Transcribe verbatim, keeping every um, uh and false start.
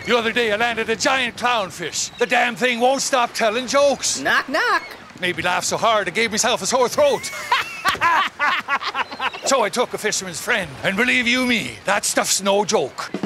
The other day I landed a giant clownfish. The damn thing won't stop telling jokes. Knock, knock. Made me laugh so hard I gave myself a sore throat. So I took a fisherman's friend, and believe you me, that stuff's no joke.